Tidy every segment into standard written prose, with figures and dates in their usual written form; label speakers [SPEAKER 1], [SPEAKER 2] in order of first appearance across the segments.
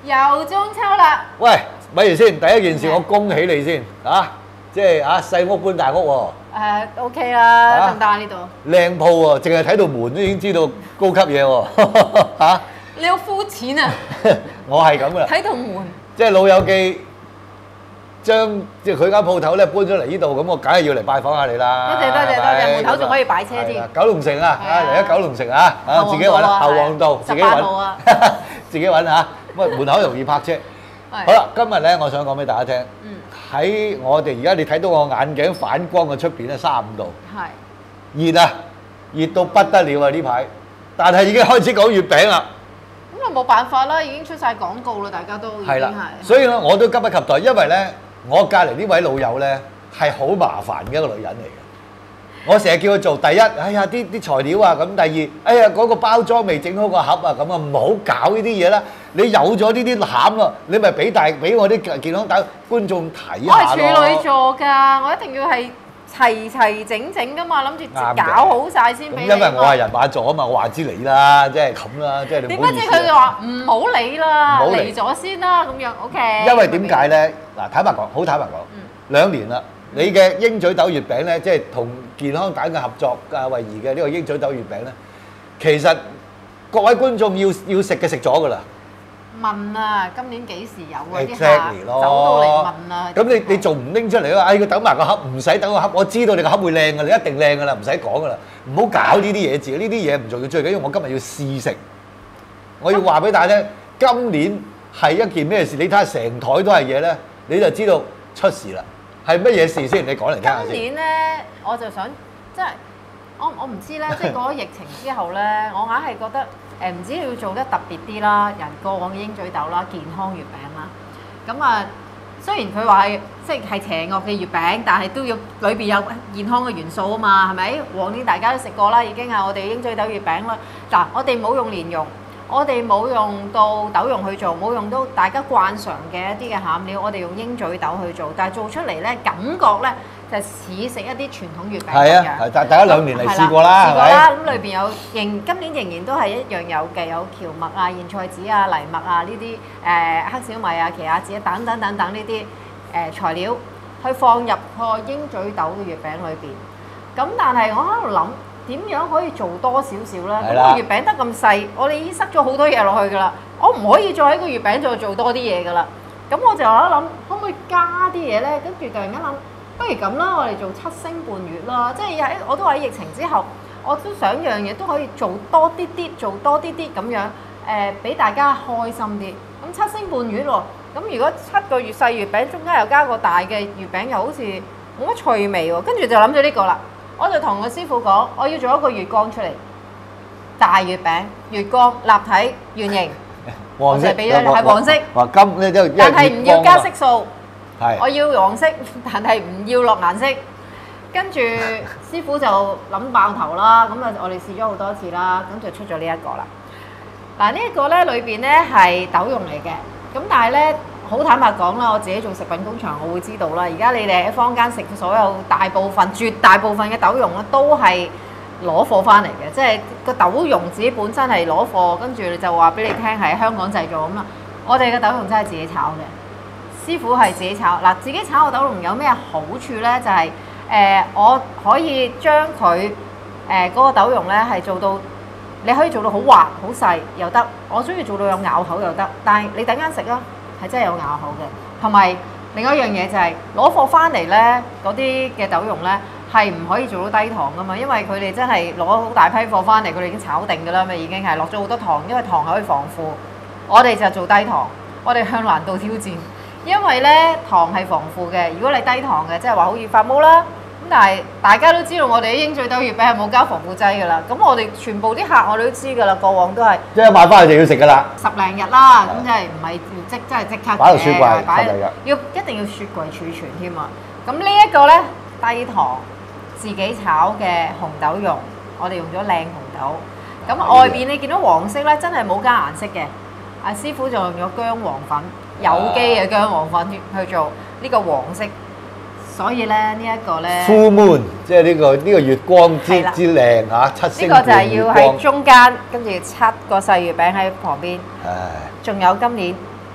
[SPEAKER 1] 又中秋啦！
[SPEAKER 2] 喂，咪住先，第一件事
[SPEAKER 1] 咩
[SPEAKER 2] 我恭喜你先啊！即係啊細屋搬大屋喎，
[SPEAKER 1] OK 啦，
[SPEAKER 2] 啊
[SPEAKER 1] 得唔得啊？呢度
[SPEAKER 2] 靚鋪喎，淨係睇到門都已經知道高級嘢喎嚇！
[SPEAKER 1] 你好膚淺啊！
[SPEAKER 2] 我係咁噶啦，
[SPEAKER 1] 睇到門
[SPEAKER 2] 即係老友記將即係佢間鋪頭咧搬咗嚟呢度，咁我梗係要嚟拜訪下你啦。
[SPEAKER 1] 多謝多謝多謝，門口仲可以擺車
[SPEAKER 2] 係啦
[SPEAKER 1] 添。
[SPEAKER 2] 九龍城啊，
[SPEAKER 1] 係啊
[SPEAKER 2] 嚟咗九龍城啊，啊自己揾啦，後旺道自己
[SPEAKER 1] 18號啊
[SPEAKER 2] 揾，自己揾嚇。咁啊門口容易泊車。
[SPEAKER 1] 係
[SPEAKER 2] 好啦，今日咧我想講俾大家聽，
[SPEAKER 1] 嗯，
[SPEAKER 2] 喺我哋而家你睇到我眼鏡反光嘅出邊咧35度，
[SPEAKER 1] 係。
[SPEAKER 2] 熱啊，熱到不得了啊呢排，但係已經開始講月餅啦。
[SPEAKER 1] 咁啊冇辦法啦，已經出晒廣告啦，大家都已經
[SPEAKER 2] 係啦
[SPEAKER 1] 係。，
[SPEAKER 2] 所以咧我都急不及待，因為咧我隔離呢位老友咧係好麻煩嘅一個女人嚟嘅。我成日叫佢做第一，哎呀啲材料啊，咁第二，哎呀嗰個包裝未整好個盒啊，咁啊唔好搞呢啲嘢啦。你有咗呢啲餡啊，你咪俾我啲健康蛋觀眾睇
[SPEAKER 1] 我係處
[SPEAKER 2] 下咯。
[SPEAKER 1] 女座㗎，我一定要係齊整整㗎嘛，諗住
[SPEAKER 2] 啱嘅
[SPEAKER 1] 搞好晒先俾你。
[SPEAKER 2] 咁因為我係人馬座啊嘛，我話知你啦，即係咁啦，即係你
[SPEAKER 1] 點
[SPEAKER 2] 唔好意思啊。
[SPEAKER 1] 不知佢就話唔好理啦，
[SPEAKER 2] 唔好理
[SPEAKER 1] 嚟咗先啦咁樣，OK。
[SPEAKER 2] 因為點解咧？嗱，坦白講，好坦白講，
[SPEAKER 1] 嗯
[SPEAKER 2] 2年啦，你嘅鷹嘴豆月餅咧，即係同健康蛋嘅合作啊，惠儀嘅呢個鷹嘴豆月餅咧，其實各位觀眾要食嘅食咗㗎啦。
[SPEAKER 1] 問啊，今年幾時有啊？啲客
[SPEAKER 2] Exactly 咯
[SPEAKER 1] 走到嚟問啊。
[SPEAKER 2] 咁你仲唔拎出嚟啊？哎，佢等埋個盒，唔使等個盒，我知道你個盒會靚㗎，你一定靚㗎啦，唔使講㗎啦，唔好搞呢啲嘢字，呢啲嘢唔重要，最緊要我今日要試食，我要話俾大家聽，今年係一件咩事？你睇下成台都係嘢咧，你就知道出事啦。係乜嘢事先？你講嚟聽下
[SPEAKER 1] 今
[SPEAKER 2] 先。
[SPEAKER 1] 年咧，我就想即係我唔知咧，即係過咗疫情之後咧，我硬係覺得唔知要做得特別啲啦，人過往嘅鷹嘴豆啦、健康月餅啦，咁啊雖然佢話係即係邪惡嘅月餅，但係都要裏邊有健康嘅元素啊嘛，係咪？往年大家都食過啦，已經係我哋鷹嘴豆月餅啦。嗱，我哋冇用蓮蓉。我哋冇用到豆蓉去做，冇用到大家慣常嘅一啲嘅餡料，我哋用鷹嘴豆去做，但係做出嚟咧感覺咧就似食一啲傳統月餅咁樣。
[SPEAKER 2] 係啊，係大家2年嚟試過啦，係
[SPEAKER 1] 試過啦。
[SPEAKER 2] 咪？
[SPEAKER 1] 咁裏邊有今年仍然都係一樣有嘅，有蕎麥啊、莧菜子啊、藜麥啊呢啲黑小米啊、奇亞籽啊等等等等呢啲材料，去放入個鷹嘴豆嘅月餅裏邊。咁但係我喺度諗。點樣可以做多少少咧？咁個月餅得咁細，我哋已經塞咗好多嘢落去㗎啦。我唔可以再喺個月餅再做多啲嘢㗎啦。咁我就喺度諗，可唔可以加啲嘢咧？跟住突然間諗，不如咁啦，我哋做7星半月啦。即係我都喺疫情之後，我都想樣嘢都可以做多啲啲，做多啲啲咁樣，俾大家開心啲。咁7星半月喎，咁如果7個月細月餅，中間又加個大嘅月餅，又好似冇乜趣味喎。跟住就諗咗呢個啦。我就同個師傅講，我要做一個月光出嚟，大月餅，月光立體圓形，
[SPEAKER 2] 黃色
[SPEAKER 1] 我就俾咗你係黃色，
[SPEAKER 2] 黃金咧，
[SPEAKER 1] 但係唔要加色素，
[SPEAKER 2] 係
[SPEAKER 1] 我要黃色，但係唔要落顏色。跟住師傅就諗爆頭啦，咁啊我哋試咗好多次啦，咁就出咗呢一個啦。嗱呢一個咧裏邊咧係豆蓉嚟嘅，咁但係咧。好坦白講啦，我自己做食品工場，我會知道啦。而家你哋喺坊間食所有絕大部分嘅豆蓉咧，都係攞貨翻嚟嘅，即係個豆蓉自己本身係攞貨，跟住就話俾你聽係香港製造咁啦。我哋嘅豆蓉真係自己炒嘅，師傅係自己炒。嗱，自己炒嘅豆蓉有咩好處咧？就係、我可以將佢嗰個豆蓉咧係做到，你可以做到好滑好細又得，我中意做到有咬口又得。但係你等間食啦。係真係有咬口嘅，同埋另外一樣嘢就係攞貨翻嚟咧，嗰啲嘅豆蓉咧係唔可以做到低糖噶嘛，因為佢哋真係攞好大批貨翻嚟，佢哋已經炒定噶啦嘛，已經係落咗好多糖，因為糖係可以防腐。我哋就做低糖，我哋向難度挑戰，因為咧糖係防腐嘅，如果你低糖嘅，即係話好易發毛啦。咁但係大家都知道我哋啲鷹嘴豆月餅係冇加防腐劑㗎啦，咁我哋全部啲客我哋都知㗎啦，過往都係
[SPEAKER 2] 即係買翻去就要食㗎啦
[SPEAKER 1] ，10零日啦，咁即係唔係真係即刻嘅，
[SPEAKER 2] 擺落雪櫃10零日，
[SPEAKER 1] 一定要雪櫃儲存添啊！咁呢一個咧低糖自己炒嘅紅豆蓉，我哋用咗靚紅豆，咁外邊你見到黃色咧，真係冇加顏色嘅，阿師傅就用咗薑黃粉，有機嘅薑黃粉去做呢個黃色。所以咧呢一個咧
[SPEAKER 2] ，Full Moon 即係呢個月光之靚嚇，7星半月光。
[SPEAKER 1] 呢個就係要喺中間，跟住7個細月餅喺旁邊。
[SPEAKER 2] 唉，
[SPEAKER 1] 仲有今年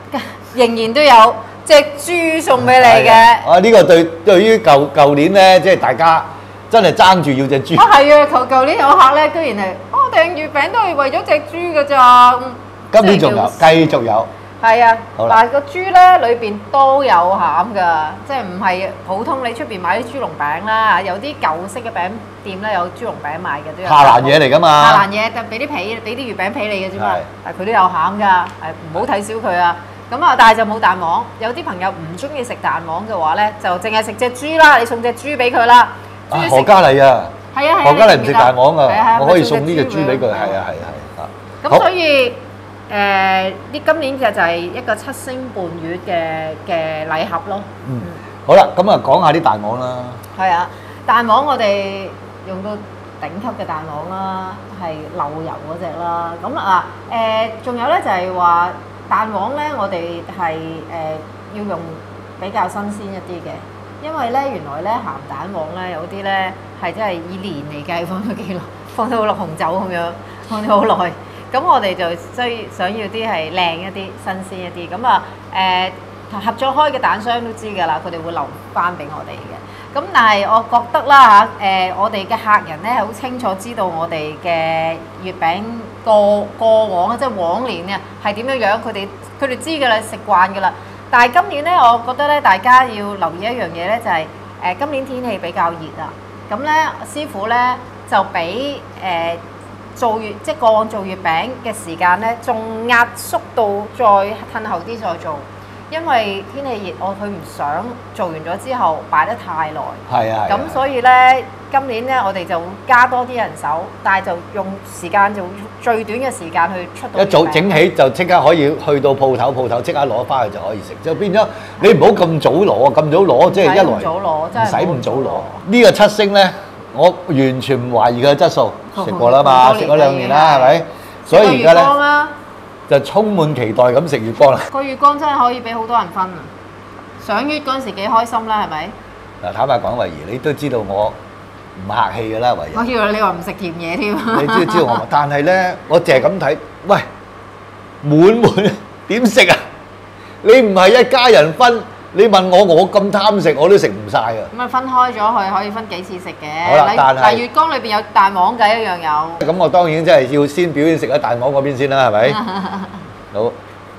[SPEAKER 1] 仍然都有隻豬送俾你嘅。
[SPEAKER 2] 啊，呢個對於舊年咧，即係大家真係爭住要隻豬。
[SPEAKER 1] 係啊，舊年有客咧，居然係訂月餅都係為咗隻豬㗎咋。
[SPEAKER 2] 今年仲有，繼續有。
[SPEAKER 1] 係啊，
[SPEAKER 2] 好啦
[SPEAKER 1] 但係個豬咧裏邊都有餡㗎，即係唔係普通你出邊買啲豬籠餅啦，有啲舊式嘅餅店咧有豬籠餅賣嘅都有。
[SPEAKER 2] 下欄嘢嚟㗎嘛。
[SPEAKER 1] 下欄嘢就俾啲皮，俾啲月餅皮你嘅啫嘛
[SPEAKER 2] 係，
[SPEAKER 1] 但係佢都有餡㗎，係唔好睇小佢啊。咁啊，但係就冇蛋黃。有啲朋友唔中意食蛋黃嘅話咧，就淨係食隻豬啦，你送隻豬俾佢啦。
[SPEAKER 2] 何嘉麗啊，
[SPEAKER 1] 係啊，
[SPEAKER 2] 何嘉麗唔食蛋黃㗎，
[SPEAKER 1] 係啊
[SPEAKER 2] 我可以送呢隻豬俾佢，係啊。
[SPEAKER 1] 咁所以今年就係一個7星半月嘅禮盒咯。
[SPEAKER 2] 好啦，咁啊講下啲蛋黃啦。
[SPEAKER 1] 係啊，蛋黃我哋用到頂級嘅蛋黃啦，係漏油嗰隻啦。咁啊仲有咧就係話蛋黃咧，我哋係要用比較新鮮一啲嘅，因為咧原來咧鹹蛋黃咧有啲咧係真係以年嚟計放咗幾耐，放到落紅酒咁樣放咗好耐。咁我哋就想要啲係靚一啲、新鮮一啲。咁啊合作開嘅蛋商都知㗎啦，佢哋會留翻俾我哋嘅。咁但係我覺得啦嚇，我哋嘅客人咧係好清楚知道我哋嘅月餅過往即係往年嘅係點樣樣，佢哋知㗎啦，食慣㗎啦。但係今年咧，我覺得咧大家要留意一樣嘢咧，就係今年天氣比較熱啊。咁咧師傅咧就俾即係過往做月餅嘅時間咧，仲壓縮到再褪後啲再做，因為天氣熱，佢唔想做完咗之後擺得太耐。
[SPEAKER 2] 係啊。
[SPEAKER 1] 咁所以咧，今年咧我哋就加多啲人手，但係就用時間就最短嘅時間去出到。
[SPEAKER 2] 一早整起就即刻可以去到鋪頭即刻攞翻去就可以食，就變咗你唔好咁早攞，咁早攞即係一來唔使咁早攞。呢個7星咧，我完全唔懷疑佢嘅質素，食過啦嘛，食咗2年啦，係咪？所以而家咧就充滿期待咁食月光啦。
[SPEAKER 1] 個月光真係可以俾好多人分啊！賞月嗰陣時幾開心啦，係咪？
[SPEAKER 2] 嗱，坦白講，慧儀你都知道我唔客氣㗎啦，慧儀。
[SPEAKER 1] 我以為你話唔食甜嘢添。
[SPEAKER 2] 你知道我，但係咧，我淨係咁睇，喂，滿點食啊？你唔係一家人分。你問我咁貪食，我都食唔晒啊！
[SPEAKER 1] 咁啊分開咗佢，可以分幾次食嘅。
[SPEAKER 2] 好啦，但係
[SPEAKER 1] 月光裏邊有蛋黃嘅一樣有。
[SPEAKER 2] 咁我當然真係要先表演食咗蛋黃嗰邊先啦，係咪？好。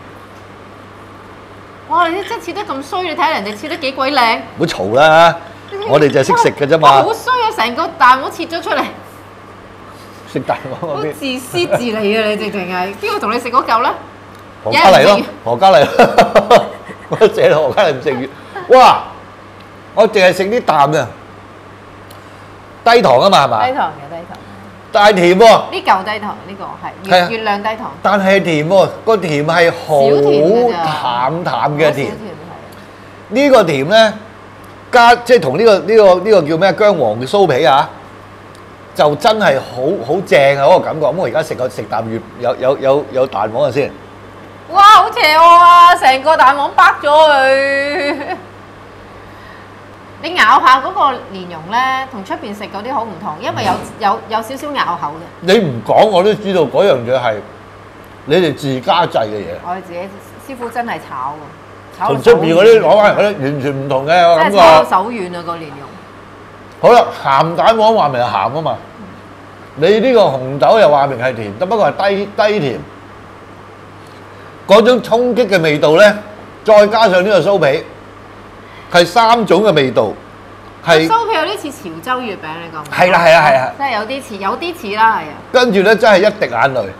[SPEAKER 1] 哇！你啲質切得咁衰，你睇下人哋切得幾鬼靚。
[SPEAKER 2] 唔好嘈啦，我哋就係識食嘅啫嘛。
[SPEAKER 1] 好衰啊！成個蛋黃切咗出嚟。
[SPEAKER 2] 食蛋黃嗰邊。
[SPEAKER 1] 好自私自利啊！你直情係邊個同你食嗰嚿咧？
[SPEAKER 2] 何嘉麗咯，何嘉麗。我謝何嘉麗唔食月，哇！我淨係食啲淡嘅，低糖啊嘛，係嘛？
[SPEAKER 1] 低糖嘅低糖。
[SPEAKER 2] 但係甜喎。
[SPEAKER 1] 呢嚿低糖，呢個係月亮低糖。
[SPEAKER 2] 但係甜喎，個甜係好淡嘅甜。呢個甜咧，加即係同呢個叫咩薑黃嘅酥皮啊，就真係好正啊！嗰個感覺。咁我而家食啖月有蛋黃嘅先。
[SPEAKER 1] 哇！好邪惡啊！成個蛋黃剝咗佢。你咬下嗰個蓮蓉咧，同出邊食嗰啲好唔同，因為有少少咬口嘅。
[SPEAKER 2] 你唔講我都知道嗰樣嘢係你哋自家製嘅嘢。
[SPEAKER 1] 我哋自己師傅真係炒㗎，炒
[SPEAKER 2] 同出邊嗰啲攞翻嚟嗰啲完全唔同嘅，我感覺。
[SPEAKER 1] 真係炒到手軟啊個蓮蓉。
[SPEAKER 2] 好啦，鹹蛋黃話明係鹹啊嘛，你呢個紅豆又話明係甜，不過係低甜。嗰種衝擊嘅味道咧，再加上呢個酥皮，係3種嘅味道，係
[SPEAKER 1] 酥皮有啲似潮州月餅，你講唔？
[SPEAKER 2] 係啦，
[SPEAKER 1] 真係有啲似啦，係啊。
[SPEAKER 2] 跟住咧，真係一滴眼淚，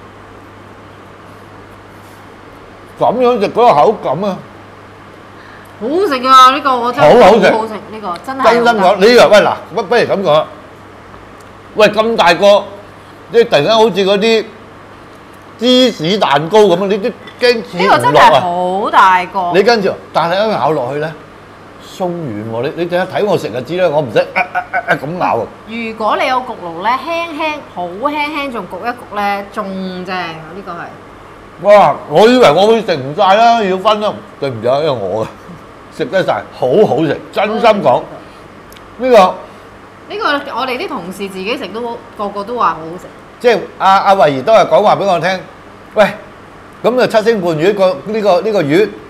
[SPEAKER 2] 咁樣食嗰個口感啊，
[SPEAKER 1] 好食啊！呢個我真係好好食，呢個真係。
[SPEAKER 2] 真心講，你以為喂嗱，不如咁講，喂咁大個，即係突然間好似嗰啲芝士蛋糕咁啊！你都驚切唔落啊！
[SPEAKER 1] 呢個真係好大個。
[SPEAKER 2] 你跟住，但係一咬落去咧，鬆軟喎！你淨係睇我食就知啦，我唔使咁咬啊！
[SPEAKER 1] 如果你有焗爐咧，好輕輕仲焗一焗咧，仲正啊！呢個係。哇！
[SPEAKER 2] 我以為我會食唔晒啦，要分啦，對唔住啊，因為我食得晒，好好食，真心講。呢個
[SPEAKER 1] 我哋啲同事自己食都個個都話好好食。
[SPEAKER 2] 即係阿慧儀都係講話俾我聽，喂，咁就7星半月呢個月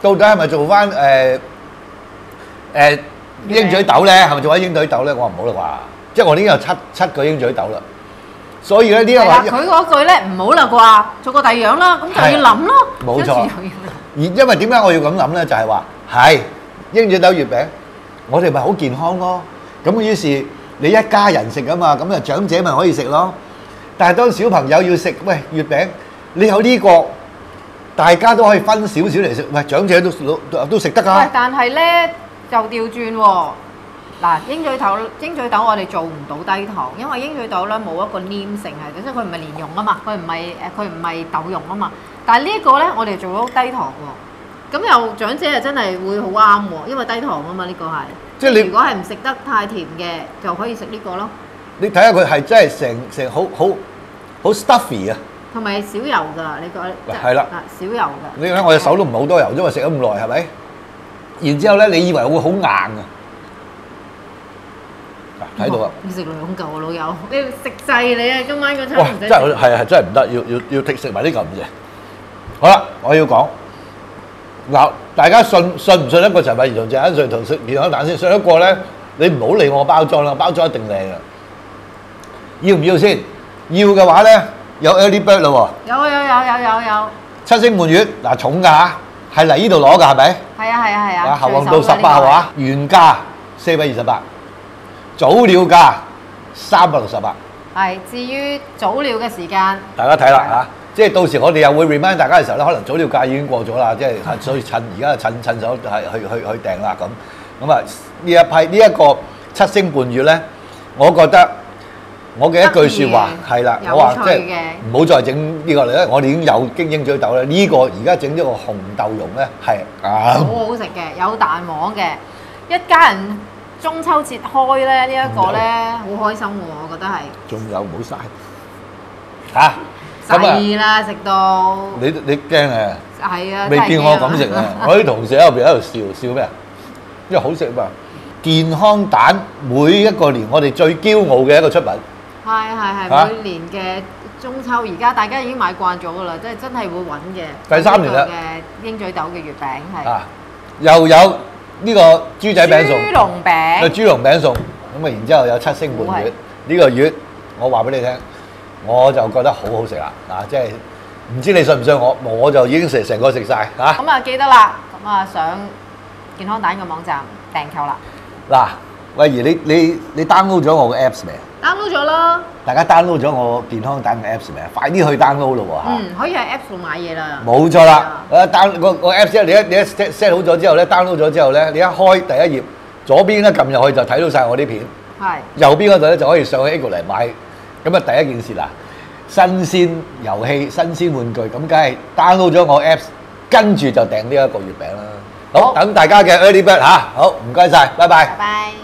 [SPEAKER 2] 到底係咪做翻鷹嘴豆咧？係咪做翻鷹嘴豆咧？我話唔好啦啩，即係我已經有七個鷹嘴豆啦。所以咧呢一個
[SPEAKER 1] 佢嗰句咧唔好啦啩，做個第二樣啦，咁就要諗咯。
[SPEAKER 2] 冇錯。而因為點解我要咁諗咧？就係話係鷹嘴豆月餅，我哋咪好健康咯。咁於是你一家人食啊嘛，咁啊長者咪可以食咯。但係當小朋友要食喂月餅，你有呢個，大家都可以分少少嚟食。喂，長者都食得㗎。
[SPEAKER 1] 喂，但係咧就調轉喎。嗱，鷹嘴豆我哋做唔到低糖，因為鷹嘴豆咧冇一個黏性係，即係佢唔係蓮蓉啊嘛，佢唔係豆蓉啊嘛。但係呢一個咧，我哋做到低糖喎。咁又長者係真係會好啱喎，因為低糖啊嘛，呢個係。即係你如果係唔食得太甜嘅，就可以食呢個咯。
[SPEAKER 2] 你睇下佢係真係成好 stuffy 啊！
[SPEAKER 1] 同埋少油㗎，你覺
[SPEAKER 2] 係啦，
[SPEAKER 1] 少油㗎。
[SPEAKER 2] 你睇我隻手都唔係好多油，因為食咗咁耐係咪？然之後咧，你以為會好硬啊？睇到啊！
[SPEAKER 1] 要食2嚿啊，老友，你食滯你啊！今晚個餐唔使。
[SPEAKER 2] 真係係真係唔得，要食埋呢嚿嘢。好啦，我要講嗱，大家信唔信得過陳慧儀同謝恩瑞同食健康蛋先？信得過咧，你唔好理我包裝啦，包裝一定靚嘅。要唔要先？要嘅話咧，有 early bird 咯喎。有。7星半月嗱，重㗎嚇，係嚟呢度攞㗎係咪？係
[SPEAKER 1] 啊。
[SPEAKER 2] 後旺到18號啊，原價428。早鳥價368。係，
[SPEAKER 1] 至於早鳥嘅時間，
[SPEAKER 2] 大家睇啦嚇，即係到時我哋又會 remind 大家嘅時候咧，可能早鳥價已經過咗啦，即係所以趁而家趁手係去訂啦咁。咁啊呢一個7星半月咧，我覺得我嘅一句説話係啦，我話即係唔好再整呢個嚟啦，我哋已經有鷹嘴豆啦，呢個而家整咗個紅豆蓉咧係
[SPEAKER 1] 好好食嘅，有蛋黃嘅，一家人。中秋節開咧，呢一個咧好開心喎，我覺得係。仲有唔好嘥嚇，細啦食到。你
[SPEAKER 2] 驚啊？
[SPEAKER 1] 係啊，
[SPEAKER 2] 未見我咁食啊！我啲同事喺後邊喺度笑咩啊？因為好食嘛。健康蛋每一個年我哋最驕傲嘅一個出品。
[SPEAKER 1] 係每年嘅中秋，而家大家已經買慣咗㗎啦，即係真係會揾嘅。
[SPEAKER 2] 第3年啦。
[SPEAKER 1] 嘅鷹嘴豆嘅月餅係。
[SPEAKER 2] 啊，又有。呢個豬仔餅餸，
[SPEAKER 1] 豬籠餅，
[SPEAKER 2] 豬籠餅餸，咁啊，然之後有7星半月，呢個月我話俾你聽，我就覺得好好食啦，即係唔知你信唔信我就已經成個食晒嚇。
[SPEAKER 1] 咁啊記得啦，咁啊上健康蛋嘅網站訂購啦。
[SPEAKER 2] 嗱，慧儀你 download 咗我嘅 Apps 未啊
[SPEAKER 1] ？download 咗啦。大
[SPEAKER 2] 家 download 咗我健康蛋嘅 Apps 未啊？快啲去 download 咯喎嚇！
[SPEAKER 1] 可以喺 Apps 度買嘢啦。
[SPEAKER 2] 冇錯啦，down 個 Apps 你一 set 好咗之後咧 ，download 咗之後咧，你一開第一頁，左邊咧撳入去就睇到晒我啲片。係。右邊嗰度咧就可以上去 A 股嚟買。咁啊，第一件事啦，新鮮遊戲、新鮮玩具，咁梗係 download 咗我 Apps， 跟住就訂呢一個月餅啦。好，等大家嘅 early bird 嚇，好唔該晒，拜拜。拜拜。